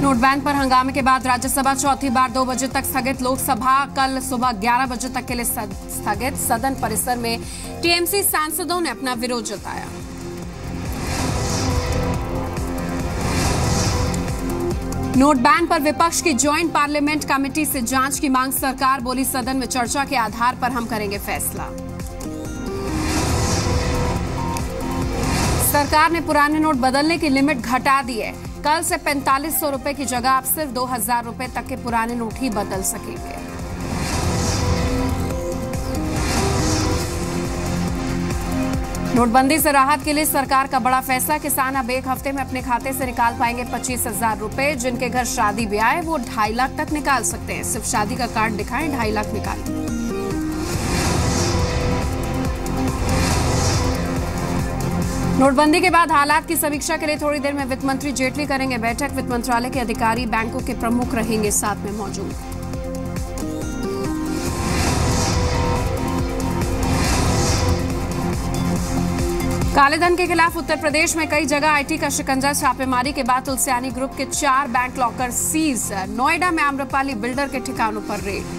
Note ban पर हंगामे के बाद राज्यसभा चौथी बार 2 बजे तक स्थगित। लोकसभा कल सुबह 11 बजे तक के लिए स्थगित। सदन परिसर में टीएमसी सांसदों ने अपना विरोध जताया। नोट बैन पर विपक्ष की ज्वाइंट पार्लियामेंट कमेटी से जांच की मांग। सरकार बोली, सदन में चर्चा के आधार पर हम करेंगे फैसला। सरकार ने पुराने नोट बदलने की लिमिट घटा दी है। कल से 4500 रुपए की जगह आप सिर्फ 2000 रुपए तक के पुराने नोट ही बदल सकेंगे। नोटबंदी से राहत के लिए सरकार का बड़ा फैसला। किसान अब एक हफ्ते में अपने खाते से निकाल पाएंगे 25,000 रुपए। जिनके घर शादी ब्याह है वो 2.5 लाख तक निकाल सकते हैं। सिर्फ शादी का कार्ड दिखाएं, 2.5 लाख निकालें। नोटबंदी के बाद हालात की समीक्षा के लिए थोड़ी देर में वित्त मंत्री जेटली करेंगे बैठक। वित्त मंत्रालय के अधिकारी, बैंकों के प्रमुख रहेंगे साथ में मौजूद। कालेधन के खिलाफ उत्तर प्रदेश में कई जगह आईटी का शिकंजा। छापेमारी के बाद तुलसियानी ग्रुप के 4 बैंक लॉकर सीज। नोएडा में आम्रपाली बिल्डर के ठिकानों पर रेड।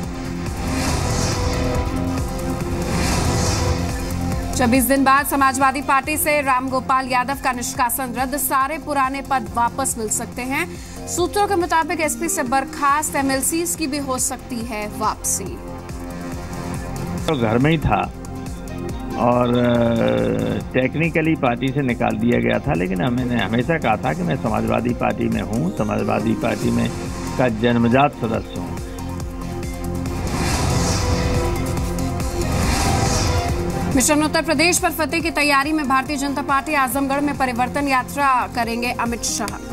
26 दिन बाद समाजवादी पार्टी से रामगोपाल यादव का निष्कासन रद्द। सारे पुराने पद वापस मिल सकते हैं। सूत्रों के मुताबिक एसपी से बर्खास्त एमएलसीज की भी हो सकती है वापसी। तो घर में ही था और टेक्निकली पार्टी से निकाल दिया गया था, लेकिन मैंने हमेशा कहा था कि मैं समाजवादी पार्टी में हूं, समाजवादी पार्टी में का जन्मजात सदस्य हूं। मिशन उत्तर प्रदेश पर फतेह की तैयारी में भारतीय जनता पार्टी। आजमगढ़ में परिवर्तन यात्रा करेंगे अमित शाह।